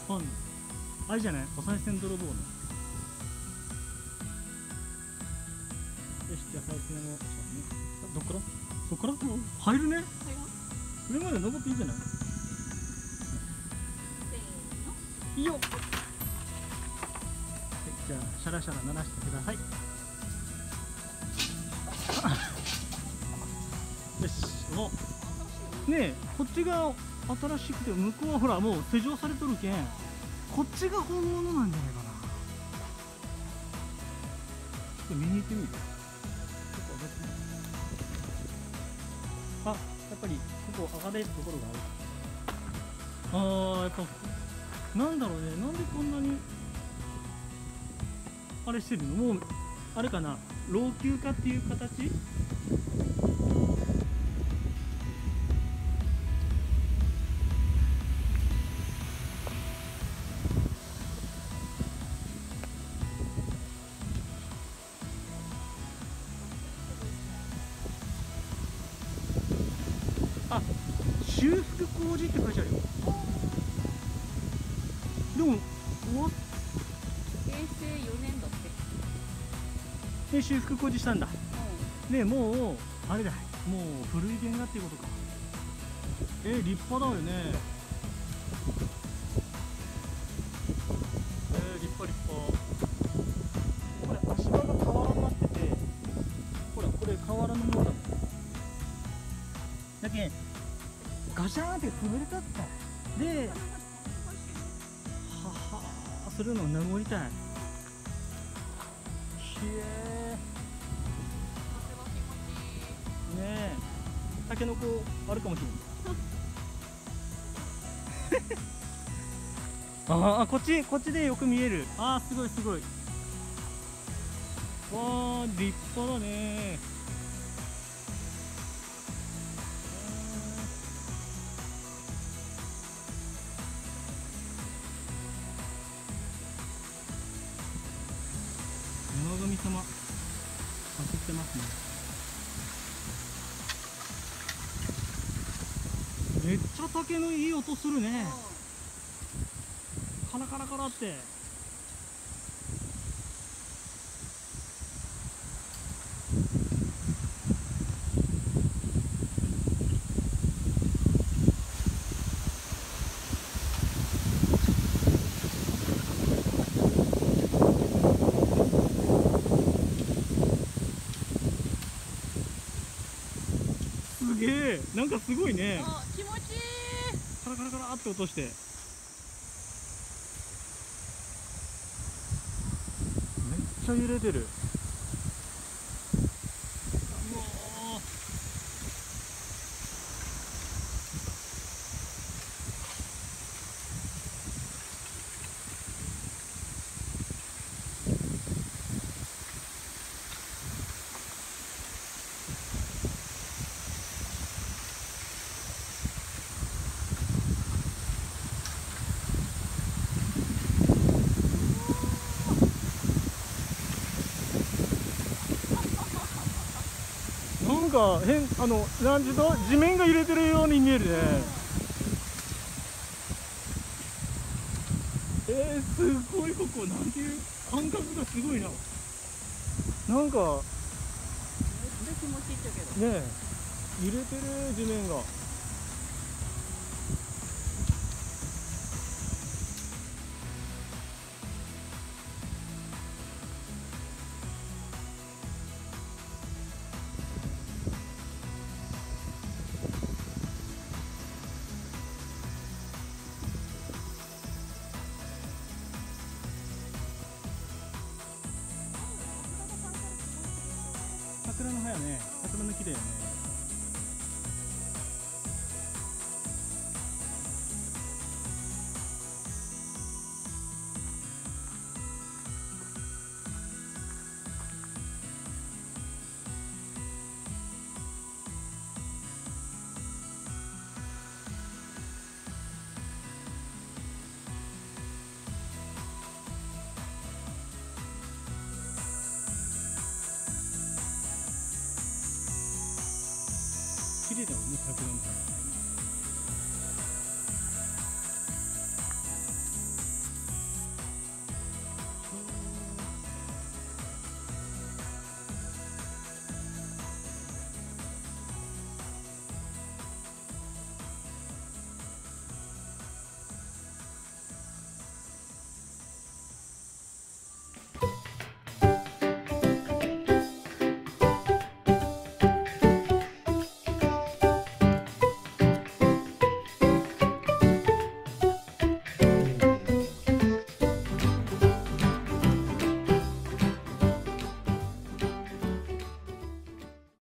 あ、あれじゃない、お賽銭泥棒の。よし、じゃあ賽銭を、どっから、そっから、入るね。上まで登っていいんじゃない。いいよ。じゃあシャラシャラ鳴らしてください。よし、おねえ、こっちが新しくて、向こうはほらもう施錠されとるけん、こっちが本物なんじゃないかな。ちょっと見に行ってみる。ちょっと上がってみる。あ、やっぱりここ上がれるところがある。あー、やっぱなんだろうね、なんでこんなにあれしてるの。もうあれかな、老朽化っていう形。あ、修復工事って書いてあるよ。でも終わっ平成4年だって。 て修復工事したんだ。ねえ、もうあれだ、もう古い原画っていうことか。立派だよね。立派立派。これ足場が瓦になってて、ほらこれ瓦のものだもん。だけんガシャーンって潰れたったで、ははー、それの名残りたい。ひえー、ねえ、タケノコあるかもしれない。ああ、こっちでよく見える。ああ、すごいすごい。わあ、立派だね。山神様走ってますね。めっちゃ竹のいい音するね。カラカラカラって。すげえ、なんかすごいね。 気持ちいい。 カラカラカラって落として。めっちゃ揺れてる。なんか変、なんちゅうと地面が揺れてるように見えるね。すごい、ここなんていう感覚がすごいな。なんか気持ちいいっちゃけどねえ、揺れてる地面が。桜の葉やね、桜の木だよね。綺麗だよね、桜の花。